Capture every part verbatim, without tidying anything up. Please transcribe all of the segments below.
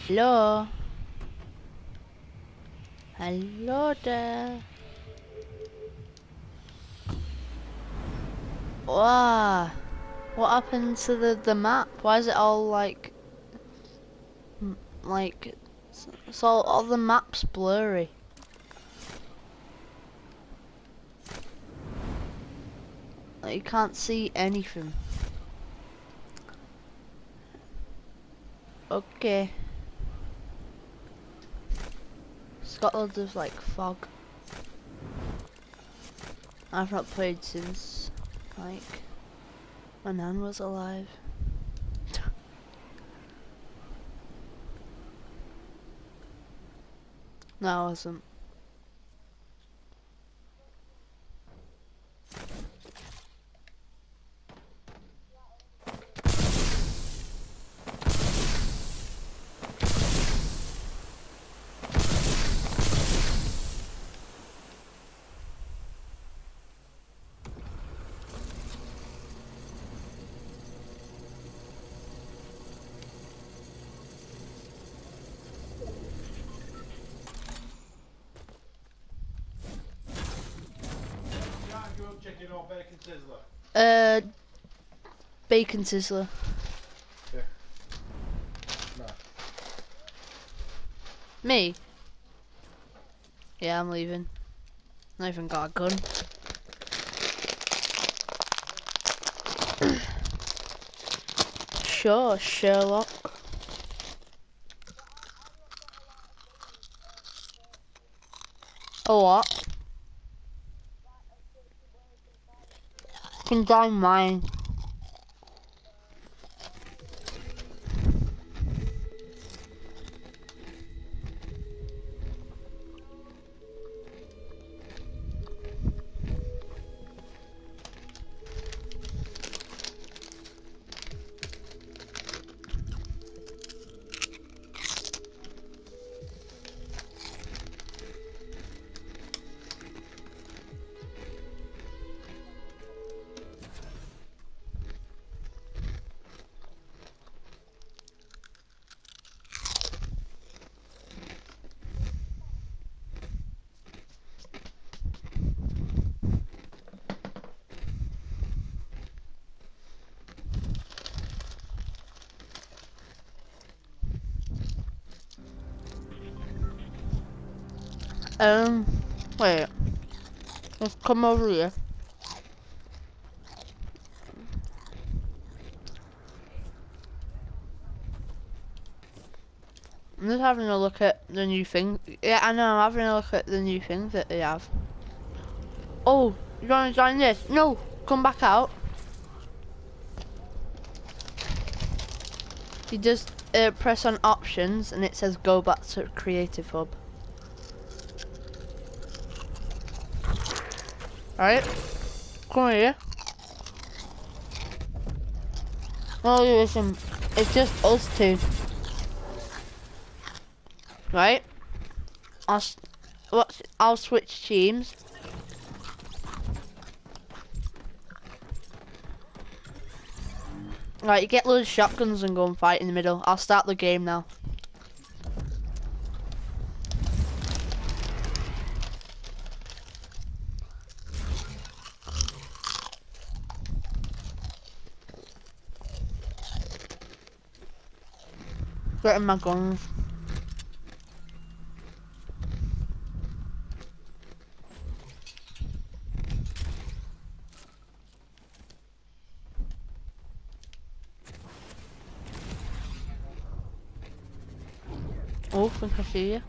Hello? Hello there. Wow. What happened to the, the map? Why is it all like... m- Like... It's all, all the map's blurry. Like, you can't see anything. Okay. It's got loads of like fog. I've not played since like my nan was alive. No, I wasn't. Chicken or bacon sizzler? Uh, bacon sizzler. Yeah. No. Me? Yeah, I'm leaving. I even got a gun. Sure, Sherlock. Oh what? Can down mine. Um, wait. Let's come over here. I'm just having a look at the new thing. Yeah, I know, I'm having a look at the new things that they have. Oh, you wanna join this? No, come back out. You just uh, press on options and it says go back to Creative Hub. Right, come here. Oh, listen, it's just us two. Right, I'll, s- what's, I'll switch teams. Right, you get loads of shotguns and go and fight in the middle. I'll start the game now. Getting my guns. Oh, I think I see you.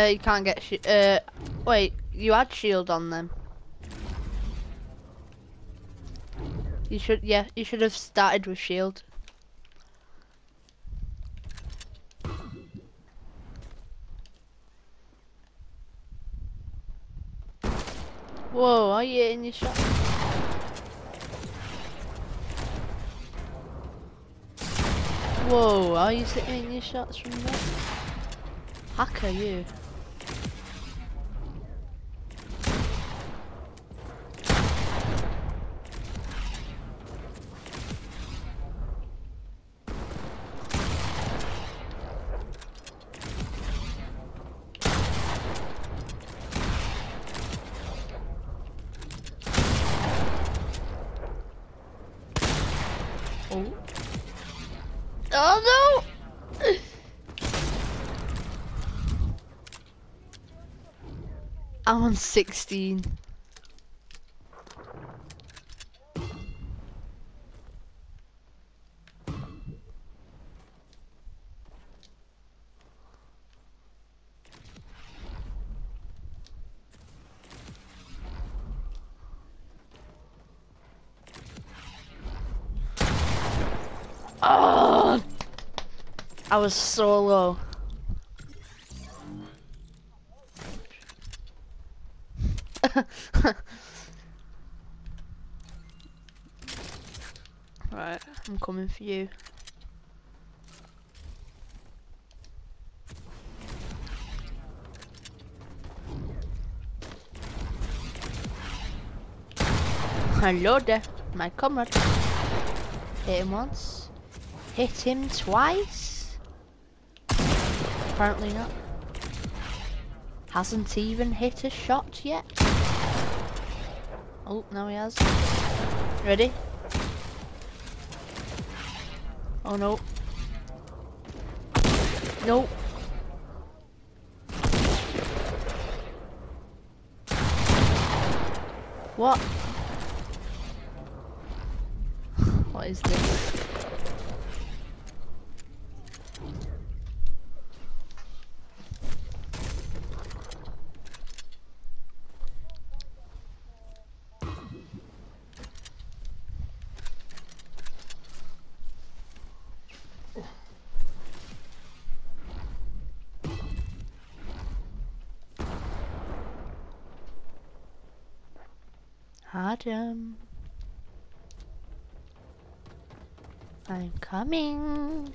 Uh, you can't get sh uh, wait, you had shield on them. You should, yeah, you should have started with shield. Whoa, are you hitting your shot? Whoa, are you hitting your shots from there? Hacker, you. Oh. Oh no! I'm on sixteen. Oh! I was so low. Right, I'm coming for you. Hello there, my comrade. Hit him once. Hit him twice. Apparently not. Hasn't even hit a shot yet. Oh, now he has. Ready? Oh no. No. What? What is this? Adam, I'm coming.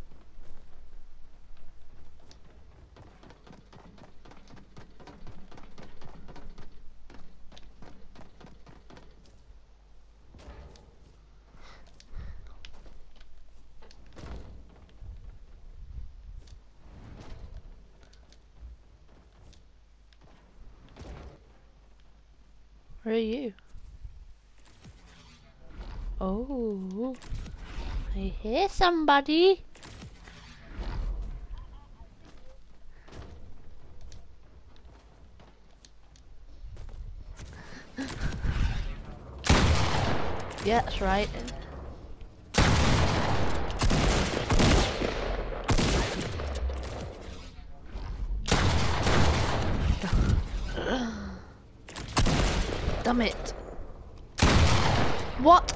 Where are you? Oh, I hear somebody. Yeah, that's right. Damn it. What?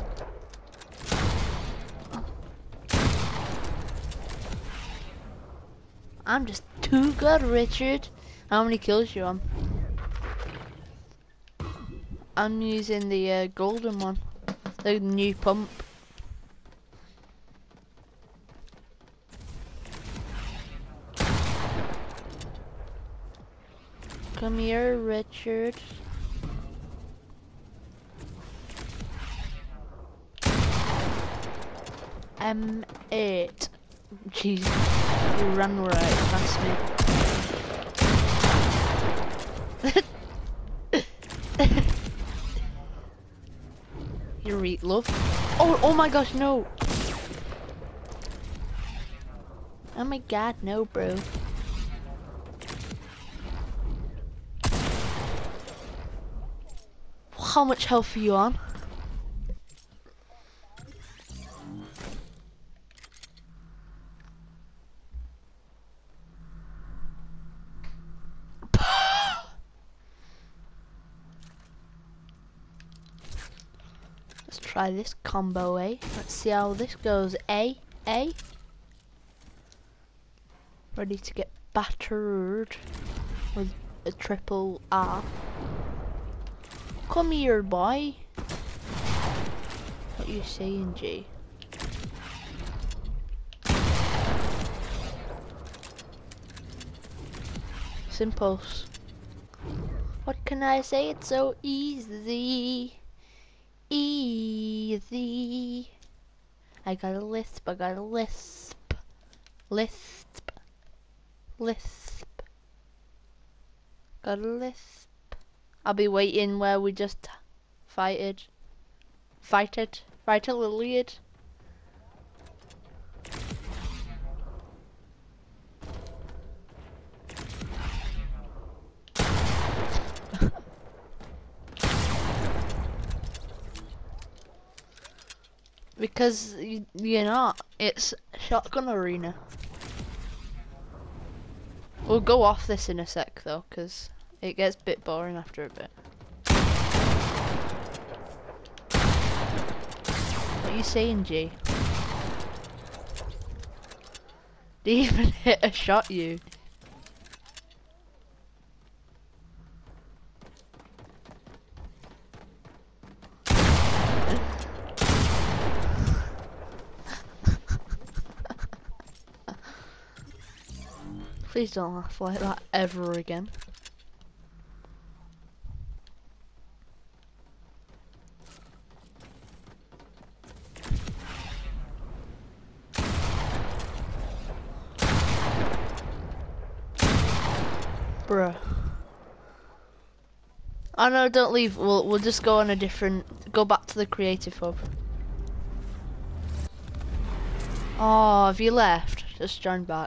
I'm just too good, Richard. How many kills you on? I'm using the uh, golden one, the new pump. Come here, Richard. M eight. Jeez, you ran right past me. You eat love. Oh, oh my gosh, no. Oh my god, no, bro. How much health are you on? try this combo, eh? Let's see how this goes, eh? Eh? Ready to get battered with a triple R. Come here, boy. What you saying, G? Simples. What can I say? It's so easy. Easy. I got a lisp, I got a lisp. Lisp. Lisp. Got a lisp. I'll be waiting where we just fighted. Fighted. Fight a Liliad. Because you, you're not. It's shotgun arena. We'll go off this in a sec though, because it gets a bit boring after a bit. What are you saying, G? Did he even hit a shot you? Please don't laugh like that ever again. Bruh. Oh no, don't leave. We'll we'll just go on a different. Go back to the creative hub. Oh, have you left? Just join back.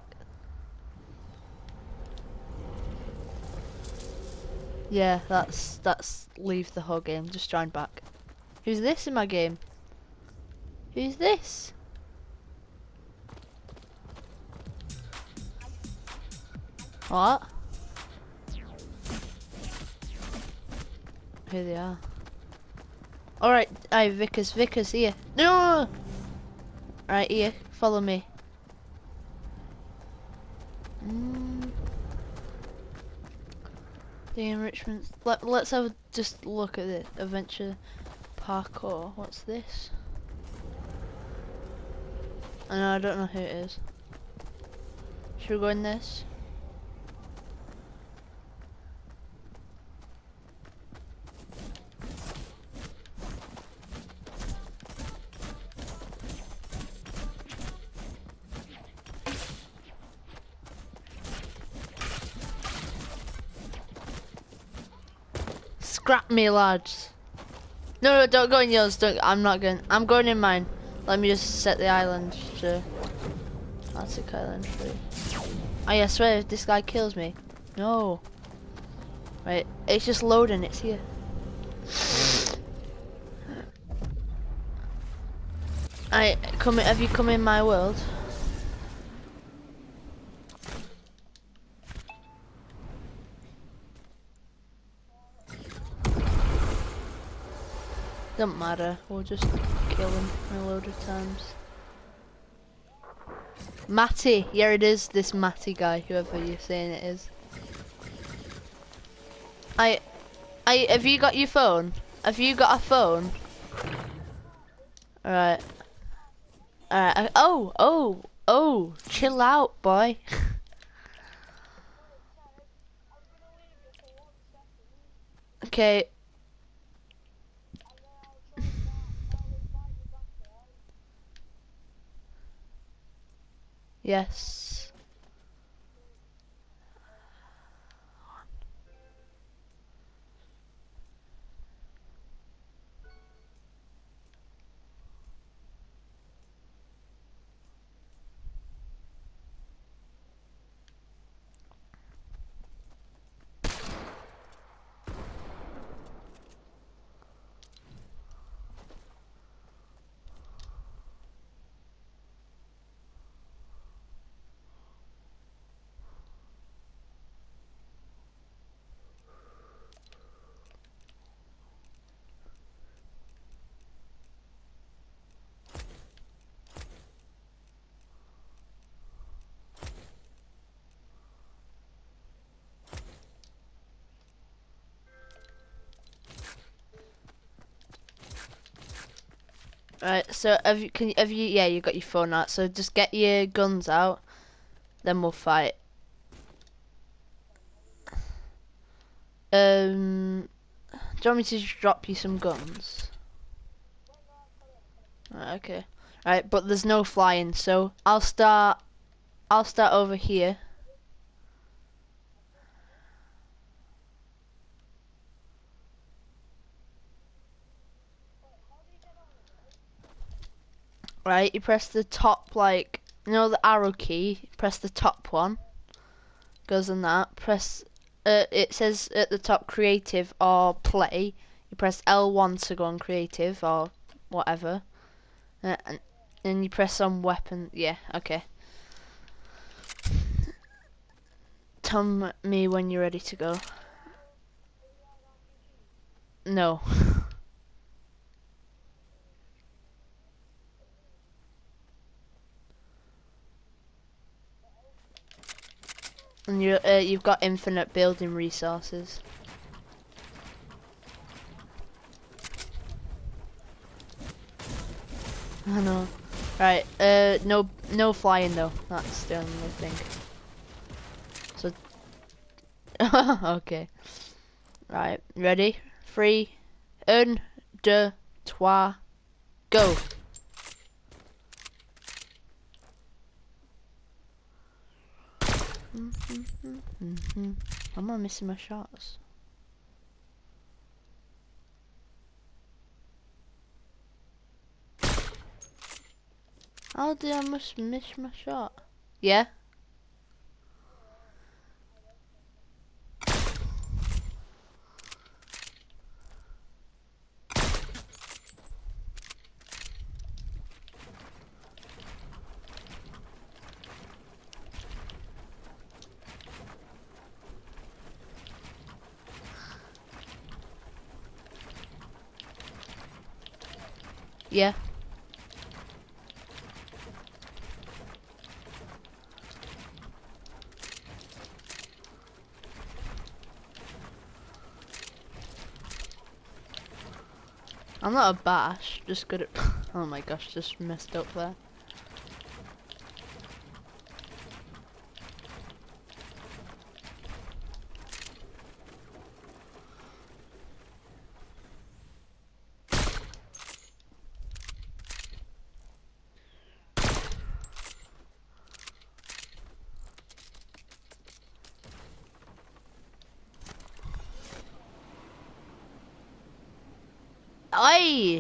Yeah, that's that's leave the whole game. Just join back. Who's this in my game? Who's this? What? Here they are. Alright, aye, Vickers, Vickers, here. No! Alright, here, follow me. Mm. The enrichments. Let, let's have a, just look at it. Adventure parkour. What's this? I know, I don't know who it is. Should we go in this? Scrap me, lads. No, no, don't go in yours. Don't. I'm not going. I'm going in mine. Let me just set the island to Atlantic Island free. I swear, if this guy kills me. No. Right, it's just loading. It's here. I come. Have you come in my world? Don't matter, we'll just kill him a load of times. Matty, yeah it is, this Matty guy, whoever you're saying it is. I, I, have you got your phone? Have you got a phone? Alright. Alright, oh, oh, oh, chill out, boy. Okay. Yes. Right, so have you, can you, have you, yeah, you got your phone out, so just get your guns out, then we'll fight. Um, do you want me to just drop you some guns? Right, okay. Right, but there's no flying, so I'll start, I'll start over here. Right, you press the top, like, you know the arrow key, press the top one, goes on that, press, uh, it says at the top creative or play, you press L one to go on creative or whatever, uh, and then you press on weapon, yeah, okay. Tell me when you're ready to go. No. And you uh, you've got infinite building resources. I know. Right. Uh, no, no flying though. That's the only thing. So. Okay. Right. Ready? Three, un, deux, trois, go. Mm-hmm. Am I missing my shots? How did I must miss my shot? Yeah? Yeah. I'm not a bash, just good at oh my gosh, just messed up there. Aye.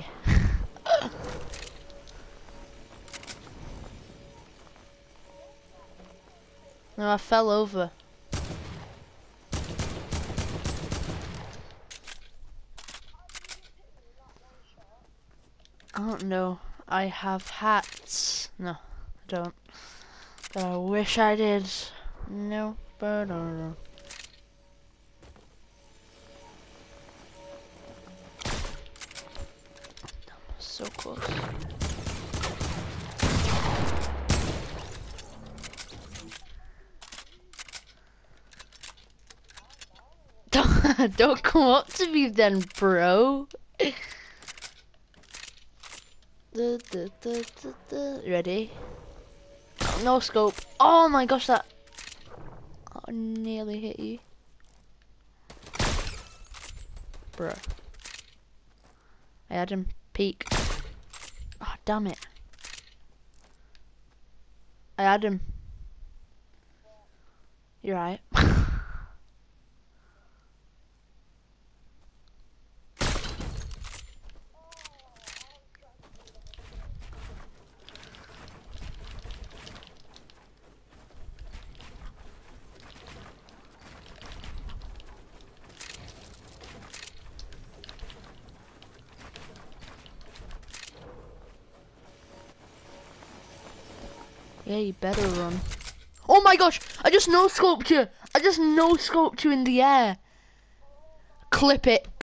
No, I fell over. I don't know. I have hats. No, I don't. But I wish I did. No, but I don't know. So close. Don't, don't come up to me then, bro. Da, da, da, da, da. Ready? Oh, no scope. Oh my gosh, that oh, nearly hit you. Bro. I had him peek. Oh, damn it. I had him. You're right. Yeah, you better run. Oh my gosh! I just no scoped you! I just no scoped you in the air! Clip it.